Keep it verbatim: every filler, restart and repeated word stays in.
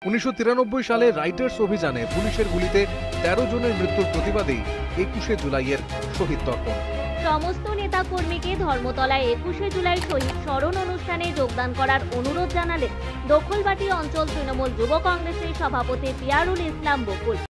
উনিশশো তিরানব্বই সালে রাইটার্স অভিযানে পুলিশের গুলিতে তেরো জনের মৃত্যুর প্রতিবাদেই একুশে জুলাইয়ের শহীদ তর্পণ। সমস্ত নেতাকর্মীকে ধর্মতলায় একুশে জুলাই শহীদ স্মরণ অনুষ্ঠানে যোগদান করার অনুরোধ জানালেন দখলবাটি অঞ্চল তৃণমূল যুব কংগ্রেসের সভাপতি পিয়ারুল ইসলাম বকুল।